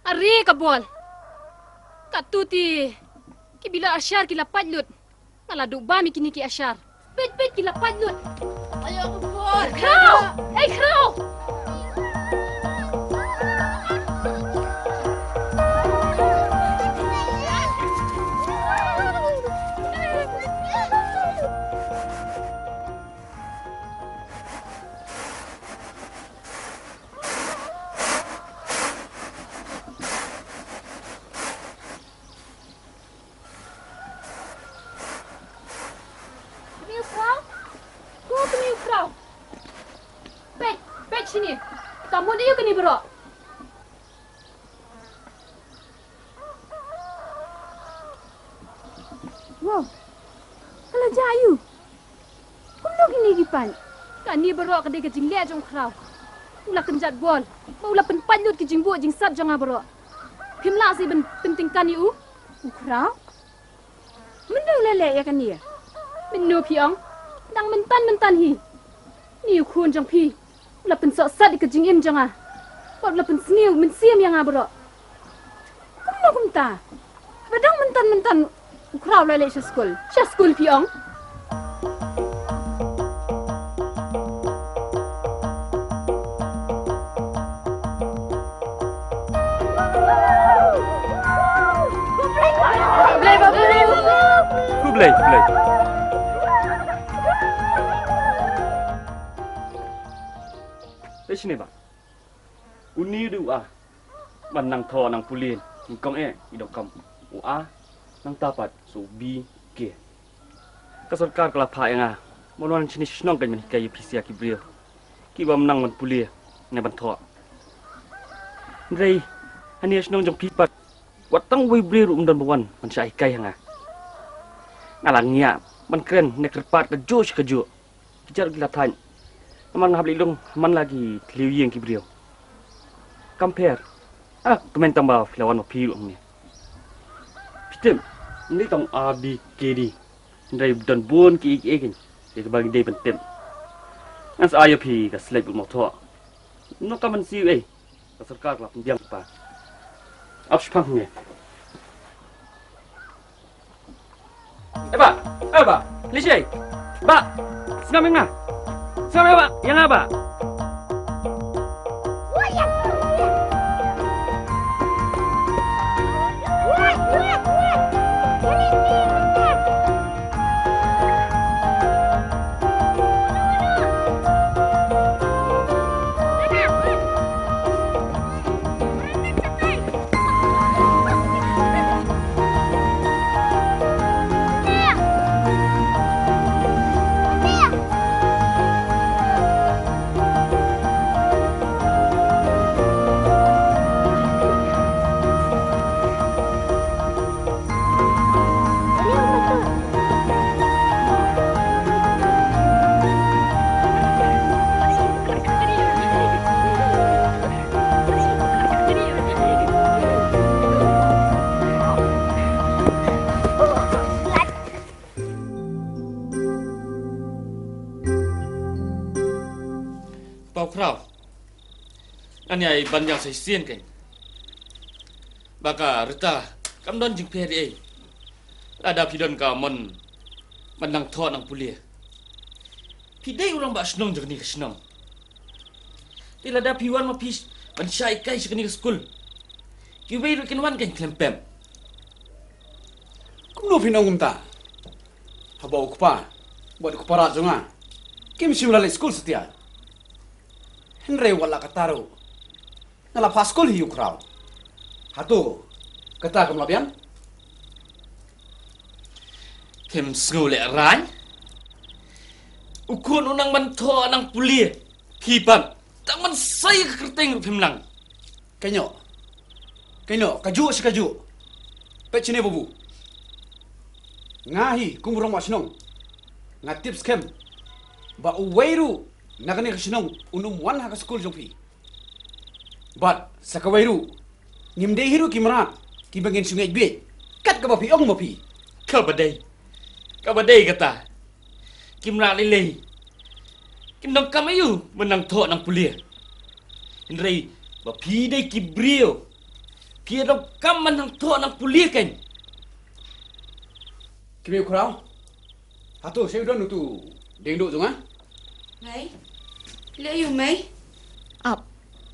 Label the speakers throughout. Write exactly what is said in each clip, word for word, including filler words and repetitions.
Speaker 1: Ari kabol. Katuti. Kibila asyar kila padlut. Ngaladu bami kini ki asyar. Pet-pet kila padlut.
Speaker 2: Ayo kabol.
Speaker 1: Kraw! Hey Kraw! Sini. Kamu dia ke ni bro?
Speaker 3: Wow. Kalau jayu. Kulo gini gipan.
Speaker 1: Kan ni bro kedai kejing le jong krau. Ula kenjat bol. Ula pen panjut kejing bu jing sat jong bro. Pimla si ben penting kan you.
Speaker 3: Krau. Mendung lele ya kan dia.
Speaker 1: Menu piang. Dang mentan-mentan hi. Ni kun jong pi. La pen sok sat di kejing im janga. Pak la pen sniu men siam yang abro.
Speaker 3: Kulo kumta. Padang mentan-mentan krau lele sa school.
Speaker 1: Sa school piang.
Speaker 2: Play babu.
Speaker 4: Ku play, play. Sini ba, uni du ah, man nang tho nang pulin, kong eh, idok kam, u ah, nang tapat, so bi ke. Kasorkar kala pa yang ah, monon sini snong kan menikah yu prisia kibrio, kiba menang man pulia, ne ban tho. Rei, hani snong jong pipat, watang wei brio um dan bawan, man syai kai yang ah. Ngalangnya, man keren ne kerpat ke josh ke jo, kijar gila tan. Man habli long man lagi liu yeng ki brio. Compare. Ah, kemen tambah lawan ma piu ni. Pitem. Ni tong A B K D. Ndai dan bon ki ik ekin. Ke bagi dei pentem. Ngas ayo pi ka slep mo tho. No ka man siu eh. Ka sarkar la pendiang pa. Ap spang ni. Eh ba, eh ba. Lisai. Ba. Sengameng na. Sama apa? Yang apa? Krau, ani ay banjang sa isian kan. Baka rita, kam don jing peri ay. Lada pidon ka mon, manang tho nang pulia. Pidai ulang ba senong jeng ni senong. Ti lada piwan ma pis, man syai kai sekeni school. Ki wei rukin wan kan klempem.
Speaker 5: Kum no pinong umta. Haba ukpa, buat ukpara jonga. Kim simulale school setia. Henry wala kataro. Nala paskol hiu krau. Hatu, kata kum labian?
Speaker 4: Kem ngule ran. Ukun unang mantho anang pulia. Kipam, taman saya kerteng pimlang.
Speaker 5: Kenyo. Kenyo, kaju si kaju. Pecine bubu. Ngahi kumurong wasnong. Ngatips kem. Ba uweiru nakani kasinong unum wan ha school jopi. But sa kawairu ngimde hiru kimra ki bangin sungai biet kat ka bapi ong mapi.
Speaker 4: Ka badai. Ka badai kata. Kimra lele. Kim dong kamayu menang tho nang pulia. Henry bapi dai kibrio. Kira kam menang tua nang pulih kan.
Speaker 5: Kimi ukrau. Hatu saya udah nutu deng duk zunga.
Speaker 2: Mai. Le yu mai.
Speaker 3: Up.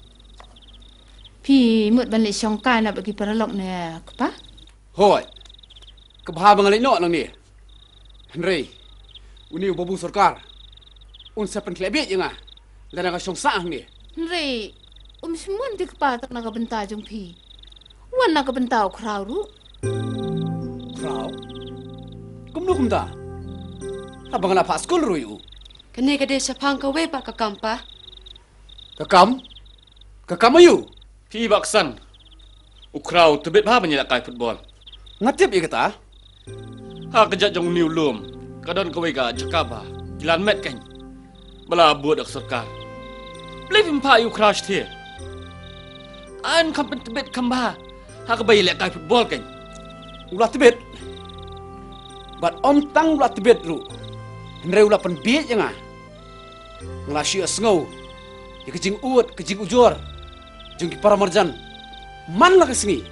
Speaker 3: Pi mut ban le syong kai na bagi paralok ne kapa?
Speaker 5: Hoi. Kebha bangalai no nang ni. Henry. Uni babu sarkar. Un sepen klebet jenga. Lana ka syong saang ni.
Speaker 3: Henry, um semun di kapa tak nak benta jong pi. Wan nak benta ukrau ru.
Speaker 5: Krau. Kumnu kumta. Abang la pas school ru yu.
Speaker 2: Kene kade sapang ka we pak ka kampa.
Speaker 5: Kakam. Kakam ayu.
Speaker 4: Pi baksan. Ukrau tebet ba menyelak kai football.
Speaker 5: Ngatip ya kata.
Speaker 4: Ha kejat jong new lum. Kadon kowe ga jakaba. Jalan met kan. Bala buat dak sarkar. Beli pimpa Ukrau sthir. An kam tebet kamba. Ha ka bay lek kai football kan.
Speaker 5: Ulah tebet. Bat om tang ulah tebet ru. Henry ulah pen biet jenga. Ngelasi asngau. Ya kejing uut, kejing ujur. Jung para marjan. Man lah kesengi.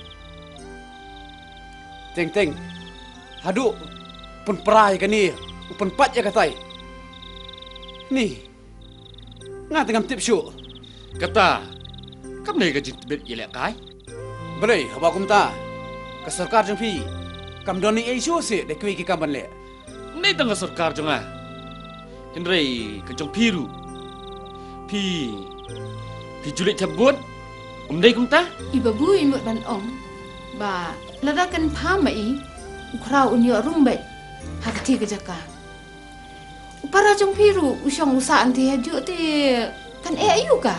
Speaker 5: Teng teng. Hadu pun perai kan ni. Pun pat ya katai. Ni. Ngah tengam tip syuk.
Speaker 4: Kata. Kam ni kejing tebet ye lek kai.
Speaker 5: Boleh, haba kumta. Kesarkar jeng pi. Kam doni ai syuk se de kui ki kam ban le.
Speaker 4: Ni tengah sarkar jong ah. Henry kejong piru. Pi. Pi julik tabut. Um dai kumta?
Speaker 3: Iba bu imut ban om. Ba, ladakan pam mai. Ukrau unyo rumbet. Hakti ke jaka. Para jong piru usyong usa anti haju ti kan e ayu ka.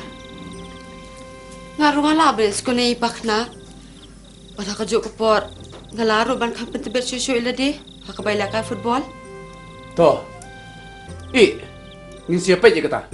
Speaker 2: Ngaru ngala bes ko nei pakna. Wala ka jo kapor. Ngalaro ban kam tebet susu ila de. Ha ka bay la ka football.
Speaker 5: Toh. Eh. Ni siapa je kata?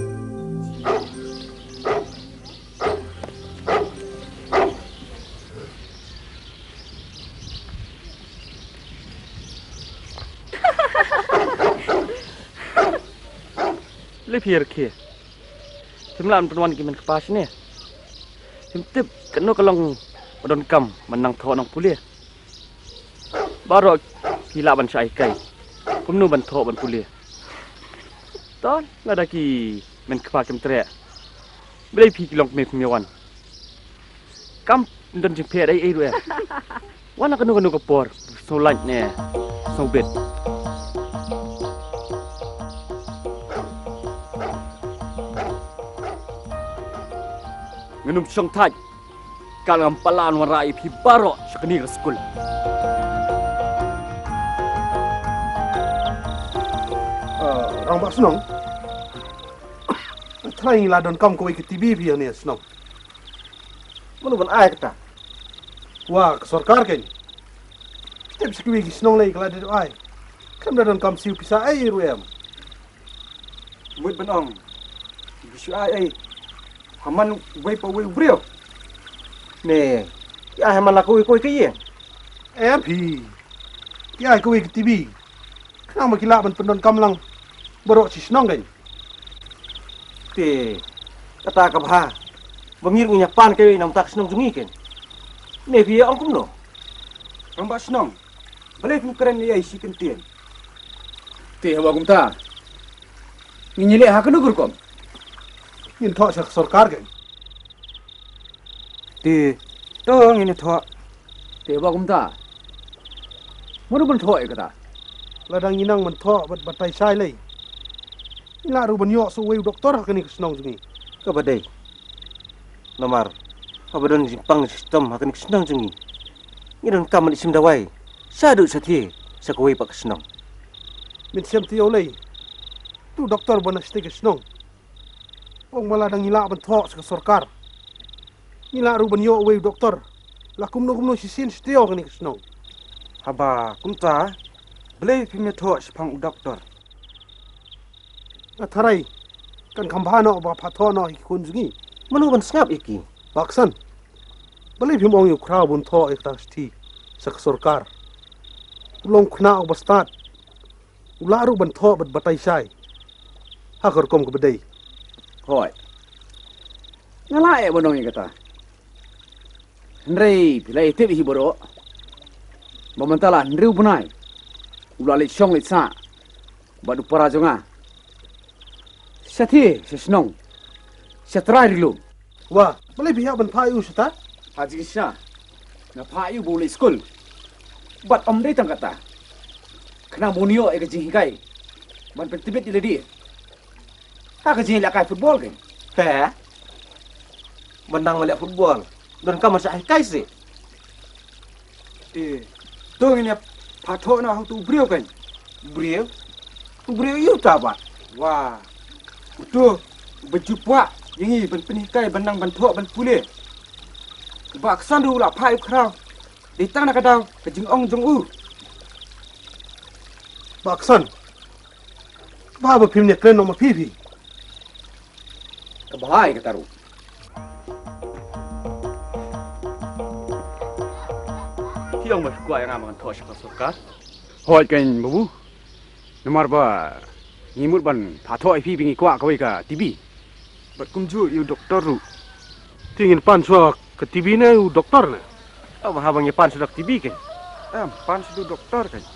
Speaker 4: Lepir ke. Semlan penuan ki men kepas ni. Simtip kena kalong padon kam menang tho nang pulih. Baru kila ban syai kai. Kumnu ban tho ban pulih. Ton ngada ki men kepas kem tre. Belai pi kilong me kumyawan. Kam ndon jempe ai ai ruya. Wana kanu kanu kapor. So lunch ne. So bit. Ngenum syong taj. Kalam palan warai pi baro sakni ke skul.
Speaker 6: Orang bak senang. Try ladon kam kowe ke T V pi ni senang. Mana ban ai kata. Wah, ke sarkar kan. Setiap sekali senang lagi kalau ada ai. Kam ladon kam siu pisa ai ruam.
Speaker 7: Mui ban ong. Bisu ai ai. Haman wei pa wei brio. Nè, ai haman la kowe kowe ke ye.
Speaker 6: Em pi. Ki ai kowe ke T V. Kenapa kila ban pendon kam lang. Berok si senang kan.
Speaker 7: Te kata ka bha. Bangir unya pan ke nam tak senang jungi ken. Ne pi ong kum no. Ram ba senang. Boleh kum keren ye isi kentien.
Speaker 5: Te haba kumta. Nginyele ha kanu gurkom.
Speaker 6: Yin thọ sa sarkar kan.
Speaker 7: Te tong ini tho.
Speaker 5: Te haba kumta. Mana ban tho e kata.
Speaker 6: Ladang inang man thọ bat batai sai lai. Ila ru ban yo so wei doktor kan ni senang jungi.
Speaker 7: Ka badai. Nomar. Abadon jimpang sistem hakan senang jungi. Ngidon kam isim dawai. Sadu satie sakoi pak senang.
Speaker 6: Min siam tiyo lai. Tu doktor ban stik senang. Pong maladang ila ban thọ sa sarkar. Ila ru ban yo wei doktor. La kumno kumno sisin stiyo kan ni senang.
Speaker 7: Haba kumta. Boleh pi me tho sepang doktor.
Speaker 6: Atharai kan khambano ba phatho no hi kun jungi.
Speaker 7: Manu ban sngap iki.
Speaker 6: Baksan. Boleh pi mong yu kra bun tho ek tas thi sa sarkar. Ulong khna ba start. Ularu ban tho bat batai sai. Ha kor kom ko bedai.
Speaker 5: Hoi. Ngala e bonong kata. Nrei pilai tip hi boro. Mamantala nriu bunai. Ulali syong lit sa. Badu para jonga. Syati sesnong. Syatrai rilu.
Speaker 6: Wah, boleh pihak ban payu sata?
Speaker 5: Haji Syah. Na payu boleh school. Bat om dei tang kata. Kena monio e kajing hikai. Ban pentibet di ledi. Ha kajing lakai football kan.
Speaker 7: Heh. Menang melihat football. Dan kamu masih kai sih.
Speaker 5: Eh, tu ini patho na tu brio kan.
Speaker 7: Brio? Tu brio you tak apa?
Speaker 5: Wah. Tu berjumpa yang ini ban penikai benang ban thok ban pulih. Ba kesan dulu lah pai krau. Ditang nak kadau kajing ong jong u.
Speaker 6: Baksan. Bapa pimnya keren nama pipi.
Speaker 5: Kebahai kataru.
Speaker 4: Tiang mas kuat yang aman thok syakar sokar.
Speaker 5: Hoi kan babu. Nomor ba ngimut ban patho ai pi bingi kwa kawai ka T V.
Speaker 6: Bat kumju you doktor ru. Tingin pan suak ke T V na you doktor na.
Speaker 7: Apa habangnya pan sudah T V kan?
Speaker 5: Eh, pan sudu doktor kan.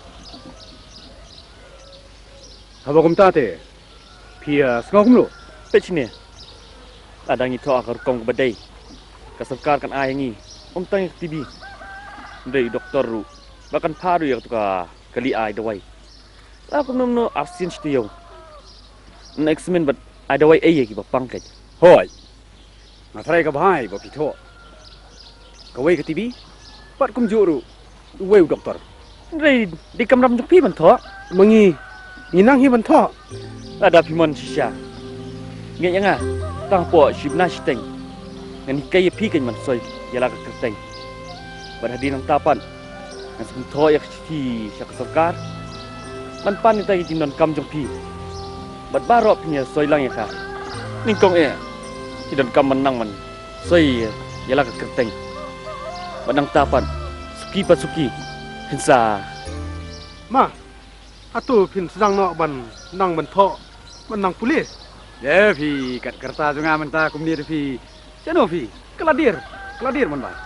Speaker 5: Haba kum tate. Pia sengau kum lo.
Speaker 4: Pech ni. Ada ngi thok akar kong badai. Ka sarkar kan ai ngi. Om tang T V. Dari doktor ru. Bahkan paru yang tuka kali ai dawai. Aku nomno absin stiyo. Next min bat ai dawai ai ki bapang kai.
Speaker 5: Hoi. Matrai ka bahai ba pitho. Kawai ka T V. Pat kum juru. Weu doktor.
Speaker 4: Dari di kamram jong pi man thok.
Speaker 6: Mengi inang hi ban thok.
Speaker 4: Ada pimon shisha. Nge yang ah. Tang po shibna shiteng. Ngani kai pi kan man soi yala ka kerteng. Berhadi nang tapan. Ngan sum thok yak ti syak sarkar. Man pan ni tai jinon kam jong pi. Bat barok punya soi lang ya ka. Ningkong e. Jinon kam menang man. Soi yala ka kerteng. Badang tapan. Suki pasuki. Hinsa.
Speaker 6: Ma. Atu pin sedang nak ban nang ban thok. Menang polis.
Speaker 5: Ya pi kat kerta junga menta kum ni pi. Jano pi. Keladir. Keladir man ba.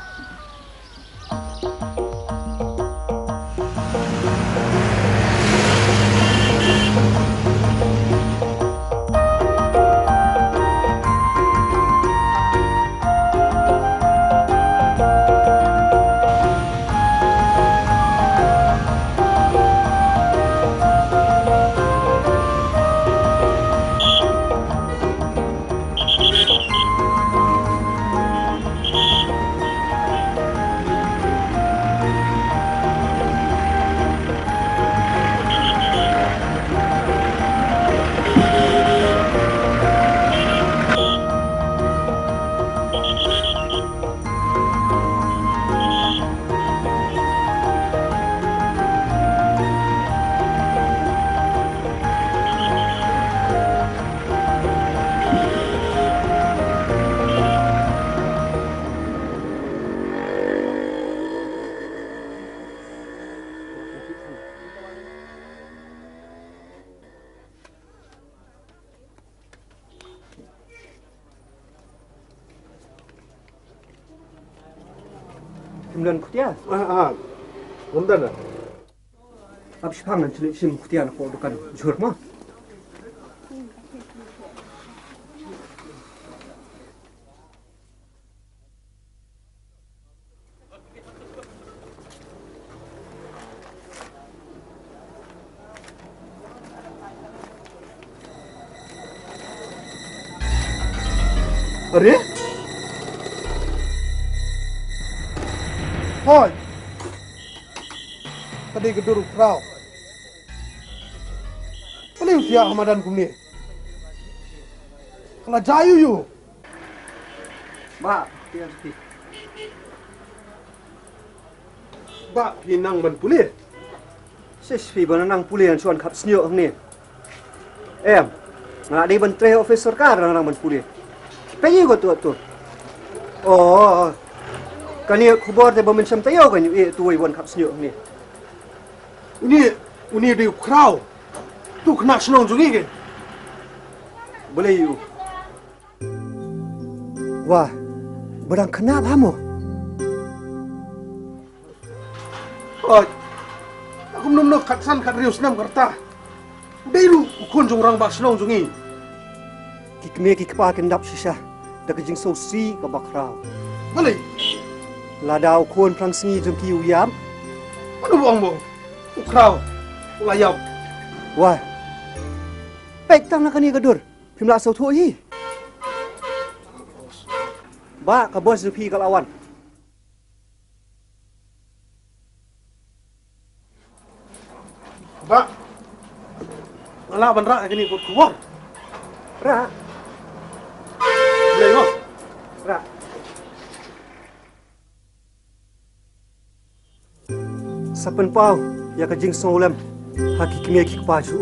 Speaker 7: Kemudian kutia.
Speaker 6: Ah ah. Undan na.
Speaker 7: Abis pangan cilik sim kutia nak dukan jur mah.
Speaker 6: Are? Hoi. Tadi geduru krau. Paling siap Ramadan kum ni. Kalau jayu you.
Speaker 7: Ba, tiang ti.
Speaker 6: Ba pinang ban polis.
Speaker 7: Sis pi banang pulian suan kap snyo ni. Em. Nak di bentre officer kar nang ban pulis. Payi go tu tu. Oh. Kan ni kubor te bamin sam tayo kan yu tu wan kap snyo ni.
Speaker 6: Uni uni di krau. Tu kena senong jungi ke?
Speaker 7: Boleh yu. Wah. Berang kenapa kamu?
Speaker 6: Oi, aku menunggu katsan kat rius nam kerta. Dairu ukun jong rang bak senong jongi.
Speaker 7: Kikme kikpa kendap sisa. Dak jing so si ka bakrau.
Speaker 6: Malay,
Speaker 7: Lada ukun prang sengi jong ki uyam.
Speaker 6: ano buang mo? Ukraw, layab.
Speaker 7: Wah. Pek tang na kani gadur. Pimla so thu hi. Ba ka bos pi ka lawan.
Speaker 6: Ba, ala ban ra kini kot kuwar.
Speaker 7: Ra,
Speaker 6: Lay mo.
Speaker 7: ra. Sapen pau ya ka jing so lem. Haki kime kikpa ju.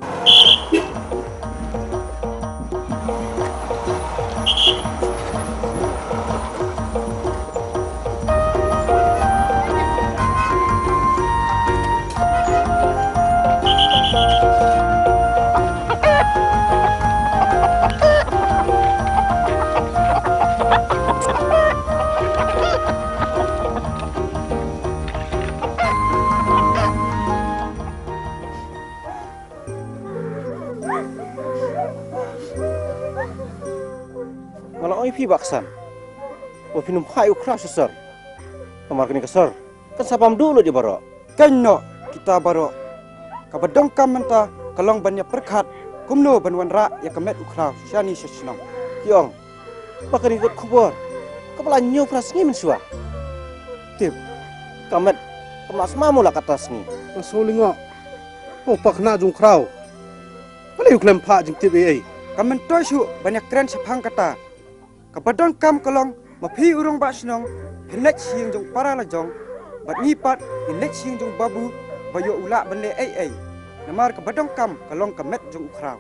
Speaker 7: Oi pi baksan. Wa pinum khai ukra sesar. Kamar kini kesar. Kan sapam dulu di baro.
Speaker 8: Kenno kita baro. Kabadong kamenta kalong banyak perkat. Kumno banwan ra ya kemet ukra syani sesnam.
Speaker 7: Kiong. Bakani ikut kubur. Kepala nyo prasngi mensua. Tip. Kamet kemas mamu lah kata sengi.
Speaker 6: So lingo. Oh pak na jong kraw. Malay uklem pa jing tip ai.
Speaker 8: Kamento su banyak keren sepang kata. Kabadong kam kalong mapi urung bak senong. Henek siang jong para lajong. Bat ngipat henek siang jong babu. Bayo ulak bende ai ai. Namar kabadong kam kalong kemet jong ukraw.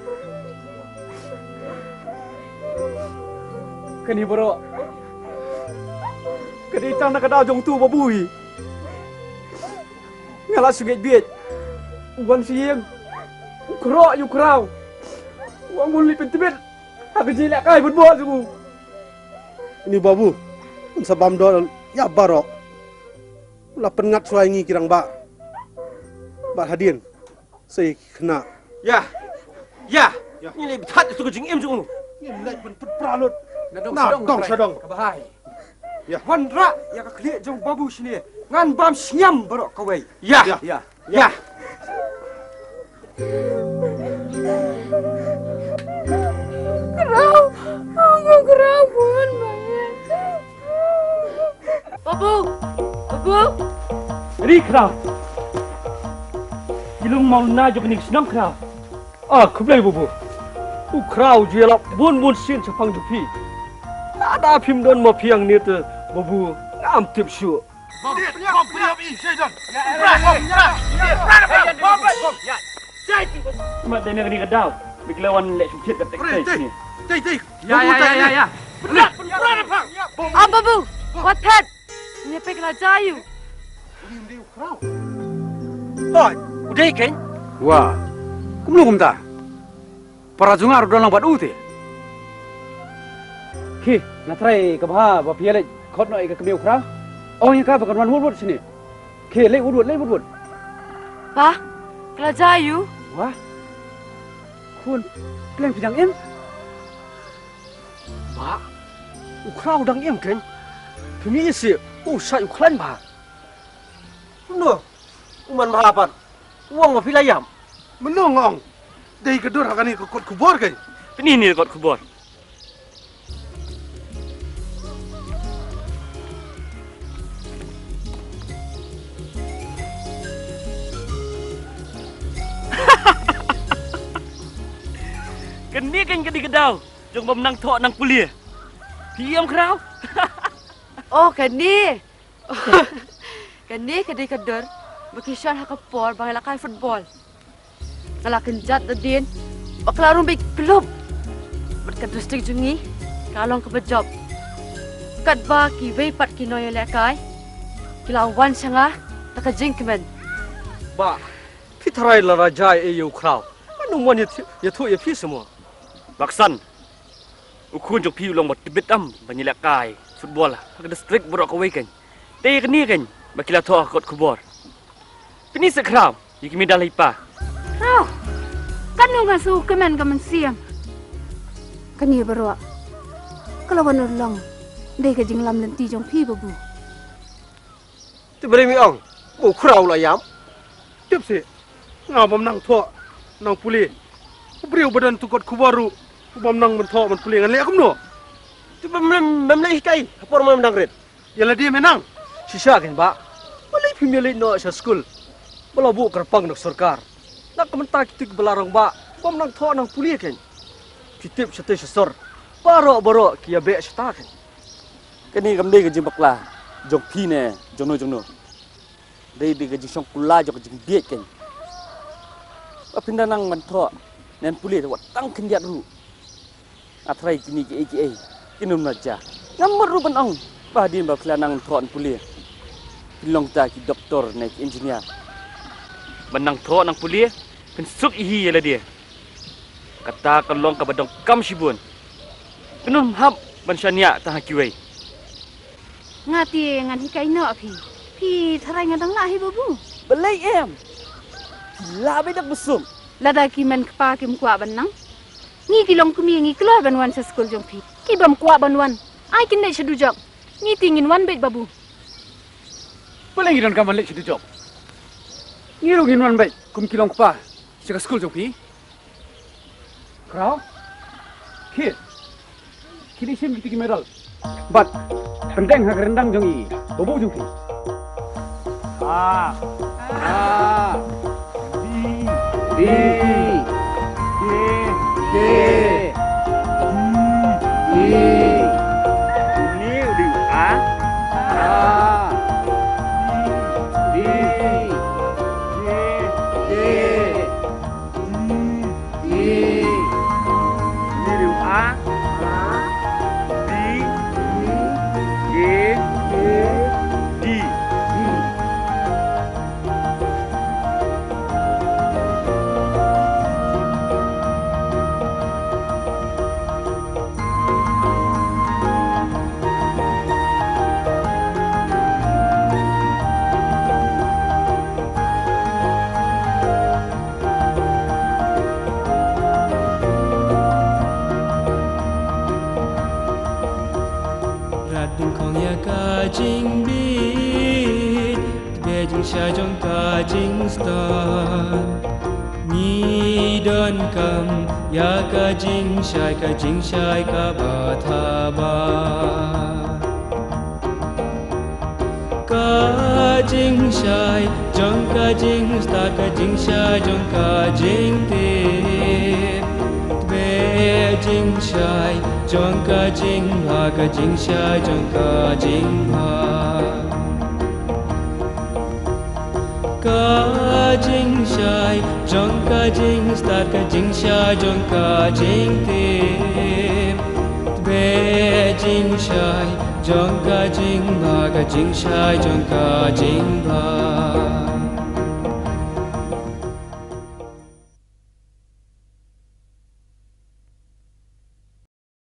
Speaker 4: Kani bro. Kani cang nak kada jong tu babui. Ngala sungai biet. Uang siang. Ukrok ukraw. Uang muli pentibet. Aku jilak kai berbuat semua.
Speaker 6: Ini babu. Sabam dol ya baro. La pengat suai ngi kirang ba. Ba hadin. Sei kena.
Speaker 7: Ya. Ya. Ni le bitat tu jing em jung.
Speaker 6: Ni lai pen pet pralut.
Speaker 8: Nadong
Speaker 6: Nah, dong sadong.
Speaker 8: Kabahai. Ya. Wan ra ya ka kli jong babu sini. Ngan bam senyam baro kawai.
Speaker 7: Ya.
Speaker 8: Ya.
Speaker 7: Ya.
Speaker 1: Kerau, aku kerau pun banyak. Babu, babu.
Speaker 4: Ri krau. Ilung mau na jo kenik senam krau. Ah, kublai bubu. U krau jelak bun bun sin sepang jupi. Ada phim don mo phiang ni te bubu ngam tip su. Mak dene kini kadau. Biklawan lek sukit kat tek sini.
Speaker 6: Tei tei.
Speaker 4: Ya ya ya ya ya.
Speaker 2: Ah, babu. What that? Ni pek rajayu.
Speaker 7: Oi, udah ikan?
Speaker 5: Wah, kumlo kumta. Para jungar dolang bat ute.
Speaker 9: Ki, natrai kabha ba piale khot noi ka kemiu khra. Oh yang ka bakan wan wut sini. Ki le wut wut le wut wut.
Speaker 2: Pa, rajayu.
Speaker 9: Wah. Kun, klem pidang em.
Speaker 7: Ba, ukraw dang em kan? Pemi isi, usai uklan ba. No, uman mahapat. Uang ma pilayam.
Speaker 6: Menongong. Dei kedur hakani kot kubur kai.
Speaker 4: Ini ni kot kubur. Keni kan kedi kedau. Jong bam nang thok nang pulia. Piam krau.
Speaker 2: Oh, kani. Kani kadi kadur. Bakisyan hakapor bangalakai football. Kalakin jat dadin. Baklarong big club. Berkadustig jungi. Kalong kebejob. Kadba ki weipat kinoy lekai. Kilawan sanga takajing kemen.
Speaker 7: Ba, pitarai la rajai e yu kraw. Anu mon ya ya thu ya pi semua.
Speaker 4: Baksan. Ukun jok piu long bat tibet am banyilak kai football lah. Pak distrik borok kawai kan. Tei keni kan. Bakila tho kot kubor. Pini sekrau, iki mi dalai pa.
Speaker 1: Rau, kan nu ngasu kemen kemen siam. Kan ni berwa. Kalau wan long, dei ke jing lam lenti jong pi babu.
Speaker 7: Tu beri mi ong, bu kurau lah yam.
Speaker 6: Tiap si, ngabam nang thok, nang puli. Beriu badan tukot kubaru, kubam nang menthok men puli ngan le akum no.
Speaker 7: Tu mem mem leh kai, apa mem nang red.
Speaker 6: Yalah dia menang.
Speaker 9: Sisa kan ba? Malay pimili no sa school. Balabu kerpang nak sarkar. Nak kementak kita belarang ba. Bom nang tho nang puli kan. Titip sa te sor. Baro baro kia be sa kan.
Speaker 4: Kani gamde ke jimbak la. Jok pi ne, jono jono. Dei de ke jisong kula jok jing biet kan. Apinda nang mantho nen puli wat tang kendiat ru. Atrai kini ke ke kinum naja. Ngamar ru ban ong. Bahdin ba klanang thon puli. Pilong ta ki doktor nek engineer. Benang thon nang puli pen suk ihi yela dia. Kata kalong ka badong kam sibun. Kenum hab ban syania ta hakiwei.
Speaker 1: Ngati ngan hikai no pi. Pi tharai ngadang la hi babu.
Speaker 4: Belai em. La be dak busum.
Speaker 1: Lada ki men kpa kim kwa banang. Ni kilong kumi ngi keluar banwan sa school jong pi. Ki bam kwa banwan. Ai kin dei sedu jok. Ni tingin wan bet babu.
Speaker 9: Boleh ngiron kaman lek situ job. Ngiru ginwan baik, kum kilong pa. Sika school jong pi. Krau. Kid. Kini sim kita medal. But pendeng hak rendang jong i. Bobo jong pi. Ah. Ah. Di. Di. Di. Di. Di.
Speaker 10: Ya ka jing shai ka jing shai ka ba tha ba ka jing shai jong ka jing sta ka jing shai jong ka jing te be jing shai jong ka jing ha ka jing shai jong ka jing ha ka jing shai jong ka jing start ka jing sha jong ka jing te be jing shai jong ka jing ba ka jing shai jong ka jing ba